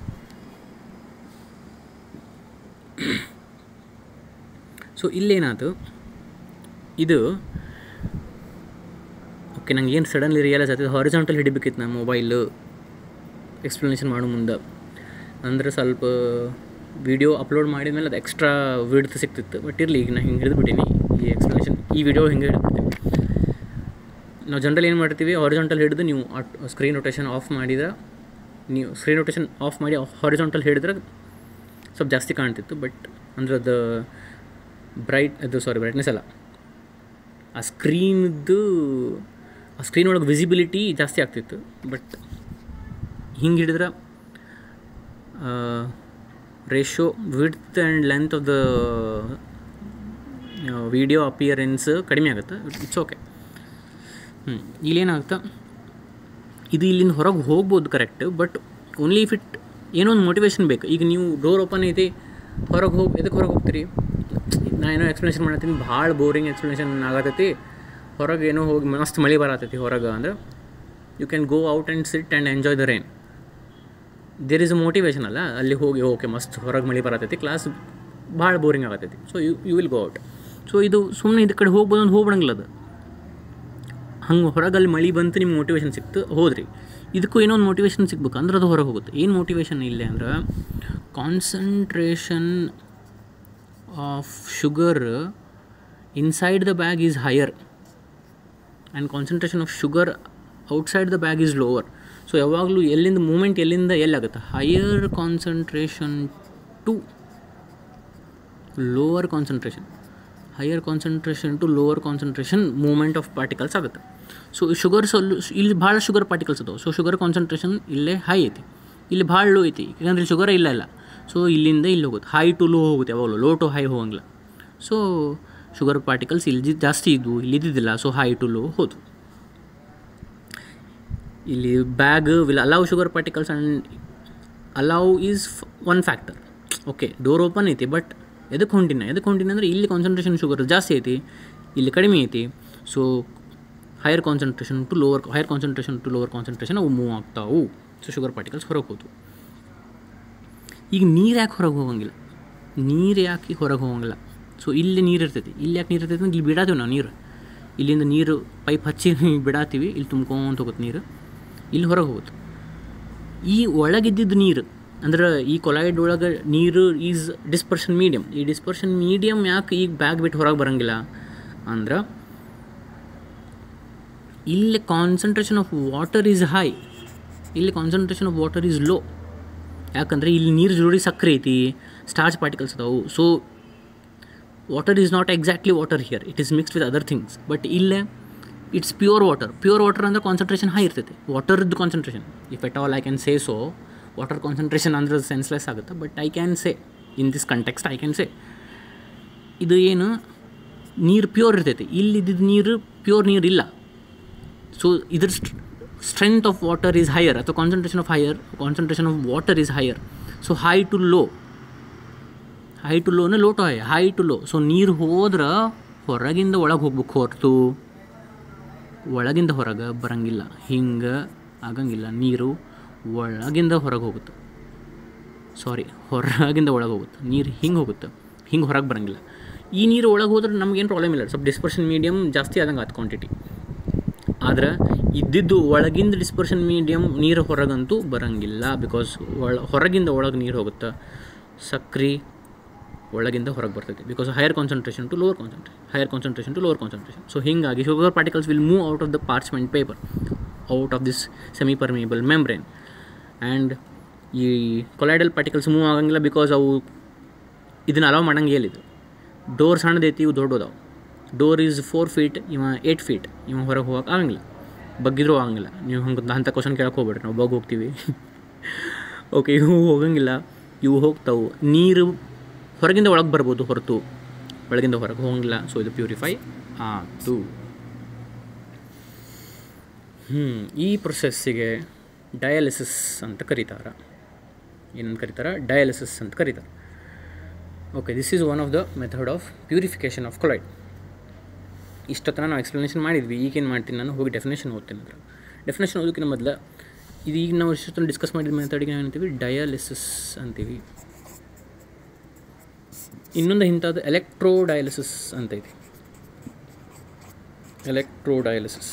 Speaker 1: ಇಲ್ಲೇನಾಯ್ತು, ಇದು okay ನಂಗೆ ಏನು suddenly realise ಆಗ್ತದೆ, horizontal ಹಿಡಿಬೇಕಿತ್ತು ನಾನು ಮೊಬೈಲು ಎಕ್ಸ್ಪ್ಲನೇಷನ್ ಮಾಡೋ ಮುಂದೆ. ಅಂದರೆ ಸ್ವಲ್ಪ ವೀಡಿಯೋ ಅಪ್ಲೋಡ್ ಮಾಡಿದ ಮೇಲೆ ಅದು ಎಕ್ಸ್ಟ್ರಾ ವಿಡ್ತ್ ಸಿಗ್ತಿತ್ತು. ಬಟ್ ಇರಲಿ, ಈಗ ನಾನು ಹಿಂಗೆ ಹಿಡಿದ್ಬಿಟ್ಟೀನಿ ಈ ಎಕ್ಸ್ಪ್ಲನೇಷನ್, ಈ ವಿಡಿಯೋ ಹಿಂಗೆ ಹಿಡಿದ್ಬಿಡ್ತೀನಿ. ನಾವು ಜನರಲ್ ಏನು ಮಾಡ್ತೀವಿ, ಹಾರಿಜಾಂಟಲ್ ಹಿಡಿದು ನೀವು ಸ್ಕ್ರೀನ್ ರೊಟೇಷನ್ ಆಫ್ ಮಾಡಿದ್ರೆ, ನೀವು ಸ್ಕ್ರೀನ್ ರೊಟೇಷನ್ ಆಫ್ ಮಾಡಿ ಹಾರಿಜಾಂಟಲ್ ಹಿಡಿದ್ರೆ ಸ್ವಲ್ಪ ಜಾಸ್ತಿ ಕಾಣ್ತಿತ್ತು. ಬಟ್ ಅಂದ್ರೆ ಅದು ಬ್ರೈಟ್ನೆಸ್ ಅಲ್ಲ, ಆ ಸ್ಕ್ರೀನ್ ಒಳಗೆ ವಿಸಿಬಿಲಿಟಿ ಜಾಸ್ತಿ ಆಗ್ತಿತ್ತು. ಬಟ್ ಹಿಂಗೆ ಹಿಡಿದ್ರೆ ratio width and length of the video appearance ಕಡಿಮೆ ಆಗುತ್ತೆ. It's okay. ಇಲ್ಲೇನಾಗುತ್ತೆ, ಇದು ಇಲ್ಲಿಂದ ಹೊರಗೆ ಹೋಗ್ಬೋದು correct, but only if it ಏನೋ ಒಂದು ಮೋಟಿವೇಶನ್ ಬೇಕು. ಈಗ ನೀವು ಡೋರ್ ಓಪನ್ ಐತಿ, ಎದಕ್ಕೆ ಹೊರಗೆ ಹೋಗ್ತೀರಿ? ನಾನೇನೋ ಎಕ್ಸ್ಪ್ಲನೇಷನ್ ಮಾಡತ್ತೀನಿ, ಭಾಳ ಬೋರಿಂಗ್ ಎಕ್ಸ್ಪ್ಲನೇಷನ್ ಆಗತ್ತೈತಿ. ಹೊರಗೆ ಏನೋ ಹೋಗಿ ಮಸ್ತ್ ಮಳೆ ಬರತ್ತೈತಿ ಹೊರಗೆ ಅಂದ್ರೆ you can go out and sit and enjoy the rain. There is a motivation ಅಲ್ಲ, ಅಲ್ಲಿ ಹೋಗಿ ಓಕೆ ಮಸ್ತ್ ಹೊರಗೆ ಮಳೆ ಬರತ್ತೈತಿ, ಕ್ಲಾಸ್ ಭಾಳ ಬೋರಿಂಗ್ ಆಗತ್ತೈತಿ, so you will go out. So ಇದು ಸುಮ್ಮನೆ ಇದು ಕಡೆ ಹೋಗ್ಬೋದು ಅಂತ ಹೋಗ್ಬಿಡಂಗಿಲ್ಲ. ಅದು ಹಂಗೆ ಹೊರಗೆ ಅಲ್ಲಿ ಮಳೆ ಬಂತು, ನಿಮ್ಗೆ ಮೋಟಿವೇಶನ್ ಸಿಕ್ತು, ಹೋದ್ರಿ. ಇದಕ್ಕೂ ಏನೋ ಒಂದು ಮೋಟಿವೇಶನ್ ಸಿಗ್ಬೇಕು ಅಂದ್ರೆ ಅದು ಹೊರಗೆ ಹೋಗುತ್ತೆ. ಏನು ಮೋಟಿವೇಶನ್ ಇಲ್ಲೇ ಅಂದ್ರೆ, concentration of sugar inside the bag is higher and concentration of sugar outside the bag is lower. So ಯಾವಾಗಲೂ ಮೂಮೆಂಟ್ ಎಲ್ಲಿಂದ ಎಲ್ಲಾಗುತ್ತೆ, higher concentration to lower concentration, lower concentration movement of particles ಆಗುತ್ತೆ. ಸೊ ಇಲ್ಲಿ ಭಾಳ sugar particles ಅದಾವೆ. So sugar concentration ಇಲ್ಲೇ high ಐತಿ, ಇಲ್ಲಿ ಭಾಳ ಲೋ ಐತಿ, ಯಾಕಂದ್ರೆ ಇಲ್ಲಿ ಶುಗರ್ ಇಲ್ಲ. ಸೊ ಇಲ್ಲಿಂದ ಇಲ್ಲಿ ಹೋಗುತ್ತೆ, ಹೈ ಟು ಲೋ ಹೋಗುತ್ತೆ, ಯಾವಾಗಲೂ ಲೋ ಟು ಹೈ ಹೋಗಂಗಿಲ್ಲ. ಸೊ ಶುಗರ್ ಪಾರ್ಟಿಕಲ್ಸ್ ಇಲ್ಲಿ ಜಾಸ್ತಿ ಇದ್ವು, ಇಲ್ಲಿ ಇದ್ದಿದ್ದಿಲ್ಲ. ಸೊ ಹೈ ಟು ಲೋ ಹೋದ್ವು. ಇಲ್ಲಿ bag will allow sugar particles and allow is one factor. Okay, door open ಐತಿ, ಬಟ್ ಎದಕ್ಕೆ ಹೊಂಟಿನ ಅಂದರೆ ಇಲ್ಲಿ ಕಾನ್ಸಂಟ್ರೇಷನ್ ಶುಗರ್ ಜಾಸ್ತಿ ಐತಿ, ಇಲ್ಲಿ ಕಡಿಮೆ ಐತಿ. So higher concentration to lower concentration ಅವು ಮೂವ್ ಆಗ್ತಾವು. ಸೊ ಶುಗರ್ ಪಾರ್ಟಿಕಲ್ಸ್ ಹೊರಗೆ ಹೋದ್ವು. ಈಗ ನೀರು ಯಾಕೆ ಹೊರಗೆ ಹೋಗಂಗಿಲ್ಲ? ಸೊ ಇಲ್ಲಿ ನೀರು ಇರ್ತೈತಿ, ಇಲ್ಲಿ ಯಾಕೆ ನೀರು ಇರ್ತೈತಿ? ಇಲ್ಲಿ ಬಿಡಾತೀವಿ ನಾವು ನೀರು, ಇಲ್ಲಿಂದ ನೀರು ಪೈಪ್ ಹಚ್ಚಿ ಬಿಡಾತೀವಿ, ಇಲ್ಲಿ ತುಂಬ್ಕೊಂತ ಹೋಗುತ್ತೆ ನೀರು, ಇಲ್ಲಿ ಹೊರಗೆ ಹೋಗುತ್ತೆ. ಈ ಒಳಗಿದ್ದಿದ್ದು ನೀರು ಅಂದ್ರೆ ಈ ಕೊಲಾಯ್ಡ್ ಒಳಗೆ ನೀರು ಈಸ್ ಡಿಸ್ಪರ್ಷನ್ ಮೀಡಿಯಮ್. ಈ ಡಿಸ್ಪರ್ಷನ್ ಮೀಡಿಯಮ್ ಯಾಕೆ ಈಗ ಬ್ಯಾಗ್ ಬಿಟ್ಟು ಹೊರಗೆ ಬರೋಂಗಿಲ್ಲ ಅಂದ್ರೆ, ಇಲ್ಲಿ concentration of water is high, ಇಲ್ಲಿ concentration of water is low. ಯಾಕಂದರೆ ಇಲ್ಲಿ ನೀರು ಜೋಡಿ ಸಕ್ಕರೆ ಐತಿ, ಸ್ಟಾರ್ಚ್ ಪಾರ್ಟಿಕಲ್ಸ್ ಅದಾವು. So water is not exactly water here, it is mixed with other things. But ಇಲ್ಲೇ ಇಟ್ಸ್ ಪ್ಯೂರ್ ವಾಟರ್ ಅಂದರೆ ಕಾನ್ಸಂಟ್ರೇಷನ್ ಹೈ ಇರ್ತೈತೆ, ವಾಟರ್ದು concentration. If at all I can say so, water concentration ಅಂದ್ರೆ senseless ಆಗುತ್ತೆ, but I can say in this context I can say ಇದು ಏನು ನೀರು pure ಇರ್ತೈತಿ. ಇಲ್ಲಿದ್ದ ನೀರು ಪ್ಯೂರ್ ನೀರು ಇಲ್ಲ. ಸೊ ಇದ್ರ strength of water is higher, ಅಥವಾ concentration of water is higher. So high to low low to high to low. So ನೀರು ಹೋದ್ರೆ ಹೊರಗಿಂದ ಒಳಗೆ ಹೋಗ್ಬೇಕು ಹೊರತು ಒಳಗಿಂದ ಹೊರಗೆ ಬರೋಂಗಿಲ್ಲ. ಹಿಂಗೆ ಆಗಂಗಿಲ್ಲ. ನೀರು ಒಳಗಿಂದ ಹೊರಗೆ ಹೋಗುತ್ತೆ, ಹೊರಗಿಂದ ಒಳಗೆ ಹೋಗುತ್ತೆ. ನೀರು ಹಿಂಗೆ ಹೋಗುತ್ತೆ, ಹಿಂಗೆ ಹೊರಗೆ ಬರೋಂಗಿಲ್ಲ. ಈ ನೀರು ಒಳಗೆ ಹೋದ್ರೆ ನಮಗೇನು ಪ್ರಾಬ್ಲಮ್ ಇಲ್ಲ, ಸ್ವಲ್ಪ ಡಿಸ್ಪರ್ಷನ್ ಮೀಡಿಯಮ್ ಜಾಸ್ತಿ ಆದಂಗೆ ಆಯ್ತು ಕ್ವಾಂಟಿಟಿ. ಆದ್ರೆ ಇದ್ದಿದ್ದು ಒಳಗಿಂದ ಡಿಸ್ಪರ್ಷನ್ ಮೀಡಿಯಮ್ ನೀರು ಹೊರಗಂತೂ ಬರೋಂಗಿಲ್ಲ. ಬಿಕಾಸ್ ಹೊರಗಿಂದ ಒಳಗೆ ನೀರು ಹೋಗುತ್ತೆ, ಸಕ್ರೆ ಒಳಗಿಂದ ಹೊರಗೆ ಬರ್ತೈತಿ. Because higher concentration to lower concentration. So ಹೀಗಾಗಿ sugar particles will move out of the parchment paper, out of this semi permeable membrane. And ಈ ಕೊಲಾಯ್ಡಲ್ ಪಾರ್ಟಿಕಲ್ಸ್ ಮೂವ್ ಆಗಂಗಿಲ್ಲ, ಬಿಕಾಸ್ ಅವು ಇದನ್ನು ಅಲೌ ಮಾಡಂಗೆ ಹೇಳಿದ್ದು. ಡೋರ್ ಸಣ್ಣದೈತಿ, ಇವು ದೊಡ್ಡದಾವು. ಡೋರ್ ಈಸ್ 4 feet, ಇವ 8 feet. ಇವ ಹೊರಗೆ ಹೋಗಕ್ಕೆ ಆಗಂಗಿಲ್ಲ, ಬಗ್ಗಿದ್ರೂ ಆಗಂಗಿಲ್ಲ. ನೀವು ಹಂಗೆ ಅಂಥ ಕ್ವಶನ್ ಕೇಳಕ್ಕೆ ಹೋಗ್ಬೇಡ್ರಿ, ನಾವು ಬಗ್ ಹೋಗ್ತೀವಿ. ಓಕೆ, ಇವು ಹೋಗಂಗಿಲ್ಲ, ಇವು ಹೋಗ್ತಾವೆ. ನೀರು ಹೊರಗಿಂದ ಒಳಗೆ ಬರ್ಬೋದು ಹೊರತು ಒಳಗಿಂದ ಹೊರಗೆ ಹೋಗಂಗಿಲ್ಲ. ಸೊ ಇದು ಪ್ಯೂರಿಫೈ ಆಯಿತು. ಈ ಪ್ರೊಸೆಸ್ಸಿಗೆ ಡಯಾಲಿಸಿಸ್ ಅಂತ ಕರೀತಾರೆ. ಏನಂತ ಕರೀತಾರೆ? ಡಯಾಲಿಸಿಸ್ ಅಂತ ಕರೀತಾರೆ. Okay, this is one of the method of purification of colloid. ಇಷ್ಟೊತ್ತನ ನಾವು ಎಕ್ಸ್ಪ್ಲನೇಷನ್ ಮಾಡಿದ್ವಿ. ಈಗೇನು ಮಾಡ್ತೀನಿ ನಾನು, ಹೋಗಿ ಡೆಫಿನೇಷನ್ ಓದ್ತೀನಿ. ಅಂದ್ರೆ ಡೆಫಿನೇಷನ್ ಓದೋಕ್ಕಿಂತ ಮೊದಲು ಇದು ಈಗ ನಾವು ಇಷ್ಟೊತ್ತನ ಡಿಸ್ಕಸ್ ಮಾಡಿದ ಮೆಥಡಿಗೆ ನಾವು ಏನಂತೀವಿ? ಡಯಾಲಿಸಿಸ್ ಅಂತೀವಿ. ಇನ್ನೊಂದು ಇಂಥದ್ದು ಎಲೆಕ್ಟ್ರೋಡಯಾಲಿಸಿಸ್ ಅಂತ ಇದೆ. ಎಲೆಕ್ಟ್ರೋಡಯಾಲಿಸಿಸ್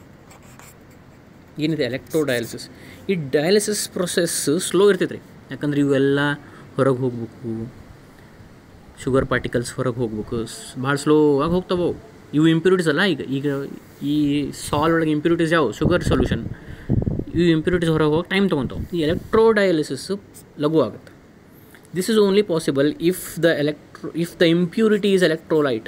Speaker 1: ಏನಿದೆ? ಎಲೆಕ್ಟ್ರೋಡಯಾಲಿಸಿಸ್, ಈ ಡಯಾಲಿಸಿಸ್ ಪ್ರೊಸೆಸ್ ಸ್ಲೋ ಇರ್ತೈತೆ ರೀ. ಯಾಕಂದ್ರೆ ಇವೆಲ್ಲ ಹೊರಗೆ ಹೋಗ್ಬೇಕು, ಶುಗರ್ ಪಾರ್ಟಿಕಲ್ಸ್ ಹೊರಗೆ ಹೋಗ್ಬೇಕು, ಭಾಳ ಸ್ಲೋ ಆಗಿ ಹೋಗ್ತಾವೆ. ಇವು ಇಂಪ್ಯೂರಿಟೀಸ್ ಅಲ್ಲ. ಈಗ ಈ ಸಾಲ್ ಒಳಗೆ ಇಂಪ್ಯೂರಿಟೀಸ್ ಯಾವ? Sugar solution. ಇವು ಇಂಪ್ಯೂರಿಟೀಸ್ ಹೊರಗೆ ಹೋಗಿ ಟೈಮ್ ತೊಗೊತಾವೆ. ಈ ಎಲೆಕ್ಟ್ರೋಡಯಾಲಿಸಿಸ್ ಲಘು ಆಗುತ್ತೆ. This is only possible if the impurity is electrolyte.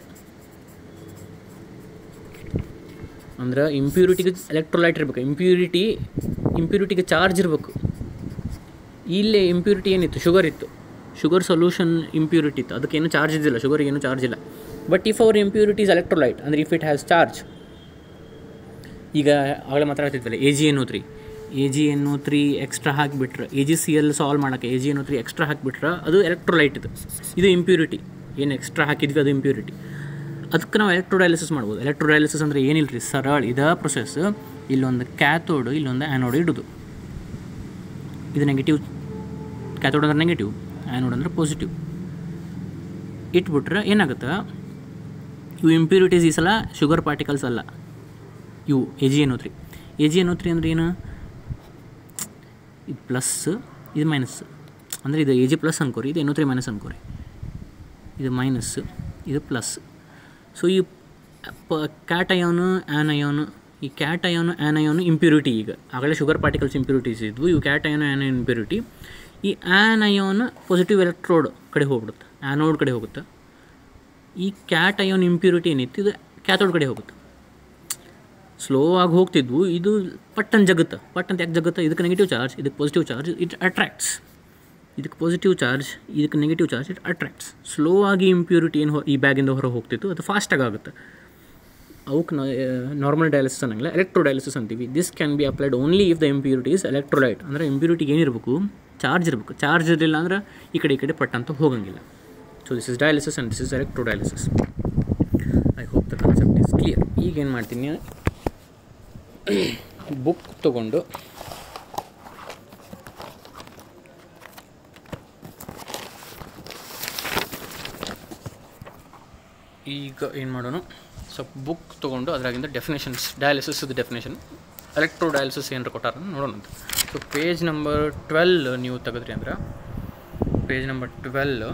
Speaker 1: ಅಂದ್ರೆ ಇಂಪ್ಯೂರಿಟಿಗೆ ಎಲೆಕ್ಟ್ರೋಲೈಟ್ ಇರಬೇಕು. ಇಂಪ್ಯೂರಿಟಿಗೆ ಚಾರ್ಜ್ ಇರಬೇಕು. ಇಲ್ಲೇ ಇಂಪ್ಯೂರಿಟಿ ಏನಿತ್ತು? ಶುಗರ್ ಇತ್ತು. ಶುಗರ್ ಸೊಲ್ಯೂಷನ್ ಇಂಪ್ಯೂರಿಟಿ ಇತ್ತು, ಅದಕ್ಕೇನು ಚಾರ್ಜ್ ಇದ್ದಿಲ್ಲ, ಶುಗರಿಗೇನು ಚಾರ್ಜ್ ಇಲ್ಲ. But if our impurity is electrolyte, ಅಂದರೆ ಇಫ್ ಇಟ್ ಹ್ಯಾಸ್ ಚಾರ್ಜ್. ಈಗ ಆಗಲೇ ಮಾತಾಡ್ತಿದ್ವಲ್ಲ, AgNO3 ಎಕ್ಸ್ಟ್ರಾ ಹಾಕಿಬಿಟ್ರೆ, AgCl ಸಾಲ್ವ್ ಮಾಡೋಕ್ಕೆ AgNO3 ಎಕ್ಸ್ಟ್ರಾ ಹಾಕಿಬಿಟ್ರೆ ಅದು ಎಲೆಕ್ಟ್ರೋಲೈಟ್. ಇದು ಇಂಪ್ಯೂರಿಟಿ. ಏನು ಎಕ್ಸ್ಟ್ರಾ ಹಾಕಿದ್ವಿ ಅದು ಇಂಪ್ಯೂರಿಟಿ. ಅದಕ್ಕೆ ನಾವು ಎಲೆಕ್ಟ್ರೋಡಯಾಲಿಸಿಸ್ ಮಾಡ್ಬೋದು. ಎಲೆಕ್ಟ್ರೋಡಯಾಲಿಸಿಸ್ ಅಂದರೆ ಏನಿಲ್ಲ ರೀ, ಸರಳ ಇದೇ ಪ್ರೊಸೆಸ್. ಇಲ್ಲೊಂದು ಕ್ಯಾಥೋಡ್, ಇಲ್ಲೊಂದು ಆ್ಯನೋಡ್ ಇಡೋದು. ಇದು ನೆಗೆಟಿವ್. ಕ್ಯಾಥೋಡ್ ಅಂದ್ರೆ ನೆಗೆಟಿವ್, ಆ್ಯನೋಡ್ ಅಂದರೆ ಪಾಸಿಟಿವ್. ಇಟ್ಬಿಟ್ರೆ ಏನಾಗುತ್ತೆ? ಇವು ಇಂಪ್ಯೂರಿಟೀಸ್ ಈ ಸಲ ಶುಗರ್ ಪಾರ್ಟಿಕಲ್ಸ್ ಅಲ್ಲ, ಇವು AgNO3 ಅಂದರೆ ಏನು? ಇದು ಪ್ಲಸ್, ಇದು ಮೈನಸ್. ಅಂದರೆ ಇದು Ag ಪ್ಲಸ್ ಅನ್ಕೋರಿ, ಇದು NO3 ಮೈನಸ್ ಅನ್ಕೋರಿ. ಇದು ಮೈನಸ್, ಇದು ಪ್ಲಸ್. ಸೊ ಈ ಕ್ಯಾಟಯಾನು ಆ್ಯನಯಾನು, ಈ ಕ್ಯಾಟಯಾನು ಆ್ಯನಯಾನು ಇಂಪ್ಯೂರಿಟಿ. ಈಗ ಆಗಲೇ ಶುಗರ್ ಪಾರ್ಟಿಕಲ್ಸ್ ಇಂಪ್ಯೂರಿಟೀಸ್ ಇದ್ವು, ಇವು ಕ್ಯಾಟಯಾನು ಆ್ಯನಯಾನ್ ಇಂಪ್ಯೂರಿಟಿ. ಈ ಆ್ಯನಯಾನ್ ಪಾಸಿಟಿವ್ ಎಲೆಕ್ಟ್ರೋಡ್ ಕಡೆ ಹೋಗ್ಬಿಡುತ್ತೆ, ಆ್ಯನೋಡ್ ಕಡೆ ಹೋಗುತ್ತೆ. ಈ ಕ್ಯಾಟಯಾನ್ ಇಂಪ್ಯೂರಿಟಿ ಏನಿತ್ತು, ಇದು ಕ್ಯಾಥೋಡ್ ಕಡೆ ಹೋಗುತ್ತೆ. ಸ್ಲೋ ಆಗಿ ಹೋಗ್ತಿದ್ವು, ಇದು ಪಟ್ಟಂತ ಜಗುತ್ತೆ. ಪಟ್ಟಂತ ಯಾಕೆ ಜಗುತ್ತೆ? ಇದಕ್ಕೆ ನೆಗೆಟಿವ್ ಚಾರ್ಜ್, ಇದಕ್ಕೆ ಪಾಸಿಟಿವ್ ಚಾರ್ಜ್, ಇಟ್ ಅಟ್ರಾಕ್ಟ್ಸ್. ಇದಕ್ಕೆ ಪಾಸಿಟಿವ್ ಚಾರ್ಜ್, ಇದಕ್ಕೆ negative charge, it attracts. Slow ಆಗಿ ಇಂಪ್ಯೂರಿಟಿ ಏನು ಈ ಬ್ಯಾಗಿಂದ ಹೊರಗೆ ಹೋಗ್ತಿತ್ತು, ಅದು ಫಾಸ್ಟಾಗಿ ಆಗುತ್ತೆ. ಅವಕ್ಕೆ ನಾರ್ಮಲ್ ಡಯಾಲಿಸಿಸ್ ಅನ್ನಂಗಿಲ್ಲ, ಎಲೆಕ್ಟ್ರೋಡಯಾಲಿಸಿಸ್ ಅಂತೀವಿ. This can be applied only if the impurity is electrolyte. ಅಂದರೆ ಇಂಪ್ಯೂರಿಟಿಗೆ ಏನಿರಬೇಕು? ಚಾರ್ಜ್ ಇರಬೇಕು. ಚಾರ್ಜ್ ಇರಲಿಲ್ಲ ಅಂದ್ರೆ ಈ ಕಡೆ ಪಟ್ಟಂತ ಹೋಗಂಗಿಲ್ಲ. So this is dialysis and this is electrodialysis. I hope the concept is clear. ಈಗೇನು ಮಾಡ್ತೀನಿ, ಬುಕ್ ತೊಗೊಂಡು ಈಗ ಏನು ಮಾಡೋಣ, ಸ್ವಲ್ಪ ಬುಕ್ ತೊಗೊಂಡು ಅದರಾಗಿಂದ ಡೆಫಿನೇಷನ್ಸ್, ಡಯಾಲಿಸಿಸ್ದು ಡೆಫಿನೇಷನ್, ಎಲೆಕ್ಟ್ರೋಡಯಾಲಿಸಿಸ್ ಏನಾರು ಕೊಟ್ಟಾರ ನೋಡೋಣ ಅಂತ. ಸೊ ಪೇಜ್ ನಂಬರ್ 12 ನೀವು ತೆಗೆದ್ರಿ ಅಂದ್ರೆ, page number 12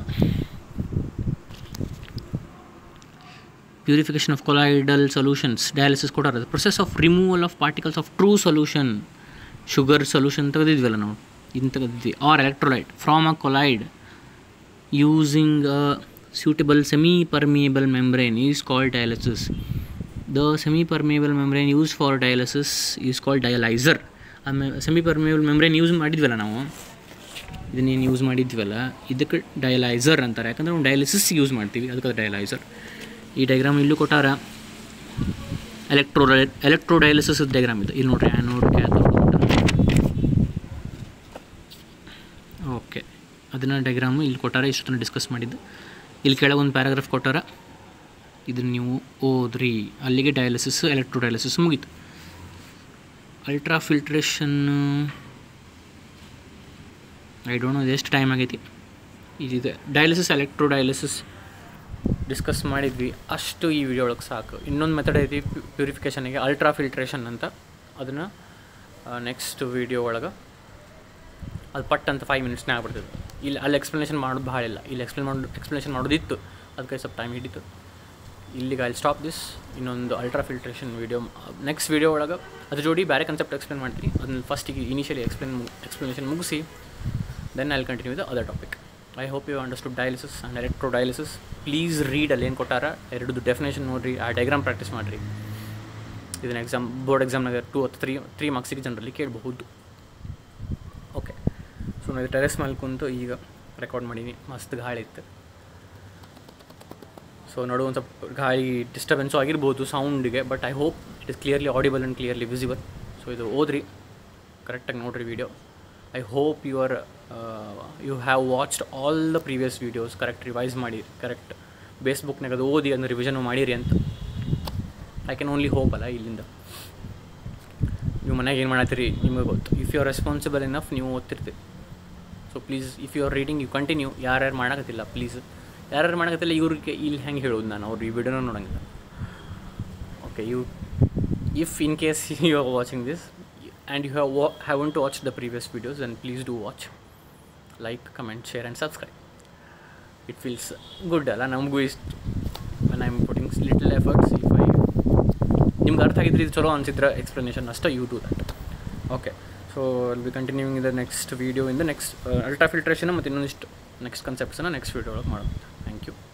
Speaker 1: purification of colloidal solutions dialysis ಕೊಟ್ಟಾರ. Process of removal of particles of true solution. Sugar solution ತೆಗೆದಿದ್ವಲ್ಲ ನಾವು, ಇದನ್ನು ತೆಗೆದಿದ್ವಿ. Or electrolyte from a colloid using a suitable semi-permeable membrane is called dialysis. The semi-permeable membrane used for dialysis is called dialyzer. semi-permeable membrane use ಮಾಡಿದ್ವಲ್ಲ ನಾವು, ಇದನ್ನೇನು use ಮಾಡಿದ್ವಲ್ಲ ಇದಕ್ಕೆ dialyser ಅಂತಾರೆ. ಯಾಕಂದರೆ ನಾವು ಡಯಾಲಿಸಿಸ್ ಯೂಸ್ ಮಾಡ್ತೀವಿ, ಅದಕ್ಕೆ ಡಯಾಲೈಸರ್. ಈ ಡೈಗ್ರಾಮ್ ಇಲ್ಲೂ ಕೊಟ್ಟಾರ. ಎಲೆಕ್ಟ್ರೋಡಯಾಲಿಸಿಸ್ ಡೈಗ್ರಾಮ್ ಇದು. ಇಲ್ಲಿ ನೋಡಿರಿ ಆ್ಯನೋಡ್ ಕ್ಯಾಥೋಡ್. ಓಕೆ, ಅದನ್ನು ಡೈಗ್ರಾಮು ಇಲ್ಲಿ ಕೊಟ್ಟಾರ. ಇಷ್ಟನ್ನು ಡಿಸ್ಕಸ್ ಮಾಡಿದ್ದು. ಇಲ್ಲಿ ಕೆಳಗೆ ಒಂದು ಪ್ಯಾರಾಗ್ರಾಫ್ ಕೊಟ್ಟಾರ, ಇದನ್ನು ನೀವು ಓದ್ರಿ. ಅಲ್ಲಿಗೆ ಡಯಾಲಿಸಿಸ್, ಎಲೆಕ್ಟ್ರೋಡಯಾಲಿಸಿಸ್ ಮುಗೀತು. ಅಲ್ಟ್ರಾ ಫಿಲ್ಟ್ರೇಷನ್ನು ಐ ಡೋಂಟ್ ನೋ ಎಷ್ಟು ಟೈಮ್ ಆಗೈತಿ. ಇದಿದೆ ಡಯಾಲಿಸಿಸ್, ಎಲೆಕ್ಟ್ರೋಡಯಾಲಿಸಿಸ್ ಡಿಸ್ಕಸ್ ಮಾಡಿದ್ವಿ, ಅಷ್ಟು ಈ ವಿಡಿಯೋ ಒಳಗೆ ಸಾಕು. ಇನ್ನೊಂದು ಮೆಥಡ್ ಐತಿ ಪ್ಯೂರಿಫಿಕೇಷನಿಗೆ, ಅಲ್ಟ್ರಾ ಫಿಲ್ಟ್ರೇಷನ್ ಅಂತ. ಅದನ್ನು ನೆಕ್ಸ್ಟ್ ವೀಡಿಯೋ ಒಳಗೆ ಅದು ಪಟ್ ಅಂತ 5 ಮಿನಿಟ್ಸ್ನೇ ಆಗ್ಬಿಡ್ತದೆ. ಇಲ್ಲಿ ಅಲ್ಲಿ ಎಕ್ಸ್ಪ್ಲನೇಷನ್ ಮಾಡೋದು ಭಾಳ ಇಲ್ಲ. ಇಲ್ಲಿ ಎಕ್ಸ್ಪ್ಲನೇಷನ್ ಮಾಡೋದಿತ್ತು, ಅದಕ್ಕೆ ಸ್ವಲ್ಪ ಟೈಮ್ ಹಿಡಿತು. ಇಲ್ಲಿಗೆ ಐ ಸ್ಟಾಪ್ ದಿಸ್. ಇನ್ನೊಂದು ultra filtration video next video ಒಳಗೆ ಅದ್ರ ಜೋಡಿ ಬೇರೆ ಕಾನ್ಸೆಪ್ಟ್ ಎಕ್ಸ್ಪ್ಲೇನ್ ಮಾಡ್ತೀನಿ. ಅದನ್ನ ಫಸ್ಟಿಗೆ ಇನಿಷಿಯಲಿ ಎಕ್ಸ್ಪ್ಲನೇಷನ್ ಮುಗಿಸಿ then I will continue with other topic. I hope you understood dialysis and electrodialysis. Please read, ಅಲ್ಲಿ ಏನು ಕೊಟ್ಟಾರ ಎರಡದು ಡೆಫಿನೇಷನ್ ನೋಡಿರಿ, ಆ ಡಯಾಗ್ರಾಮ್ ಪ್ರಾಕ್ಟೀಸ್ ಮಾಡಿರಿ. ಇದನ್ನು ಬೋರ್ಡ್ ಎಕ್ಸಾಮ್ನಾಗ 2 ಅಥವಾ 3 ಮಾರ್ಕ್ಸಿಗೆ ಜನರಲ್ಲಿ ಕೇಳಬಹುದು. ಓಕೆ, ಸೊ ನಾನು ಟೆರೆಸ್ ಮೇಲೆ ಕುಂತು ಈಗ ರೆಕಾರ್ಡ್ ಮಾಡೀನಿ. ಮಸ್ತ್ ಗಾಳಿ ಇತ್ತು. ಸೊ ನೋಡು ಒಂದು ಸ್ವಲ್ಪ ಗಾಳಿ ಡಿಸ್ಟರ್ಬೆನ್ಸು ಆಗಿರ್ಬೋದು ಸೌಂಡಿಗೆ, but I hope it is clearly audible and clearly visible. So ಇದು ಓದ್ರಿ, ಕರೆಕ್ಟಾಗಿ ನೋಡಿರಿ video. I hope you have watched all the previous videos. Correct revise ಮಾಡಿ, ಕರೆಕ್ಟ್ ಬೇಸ್ ಬುಕ್ನಾಗ ಅದು ಓದಿ ಅದನ್ನು ರಿವಿಷನ್ ಮಾಡಿರಿ ಅಂತ ಐ ಕ್ಯಾನ್ ಓನ್ಲಿ ಹೋಪ್ ಅಲ್ಲ. ಇಲ್ಲಿಂದ ನೀವು ಮನೆಗೆ ಏನು ಮಾಡತ್ತೀರಿ ನಿಮಗೆ ಗೊತ್ತು. If you are responsible enough ನೀವು ಓದ್ತಿರ್ತೀರಿ. So please if you are reading you continue. ಯಾರ್ಯಾರು ಮಾಡೋಕತ್ತಿಲ್ಲ ಪ್ಲೀಸ್, ಯಾರ್ಯಾರು ಮಾಡೋಕತ್ತಿಲ್ಲ ಇವ್ರಿಗೆ ಇಲ್ಲಿ ಹೆಂಗೆ ಹೇಳೋದು ನಾನು, ಅವ್ರು ಈ ವಿಡಿಯೋನ ನೋಡೋಂಗಿಲ್ಲ. Okay, if in case you are watching this and you haven't watched the previous videos, then please do watch, like, comment, share and subscribe. It feels good ಅಲ್ಲ ನಮಗೂ ಇಷ್ಟು when I'm putting little efforts. if I ನಿಮ್ಗೆ ಅರ್ಥ ಆಗಿದ್ರೆ ಇದು ಚಲೋ ಅನಿಸಿದ್ರೆ explanation ಅಷ್ಟೇ, you do that. Okay, so I'll be continuing in the next video in the next ultra filtration ಮತ್ತು ಇನ್ನೊಂದಿಷ್ಟು ನೆಕ್ಸ್ಟ್ ಕಾನ್ಸೆಪ್ಟ್ಸನ್ನು ನೆಕ್ಸ್ಟ್ ವಿಡಿಯೋ ಒಳಗೆ ಮಾಡೋಣ. Thank you.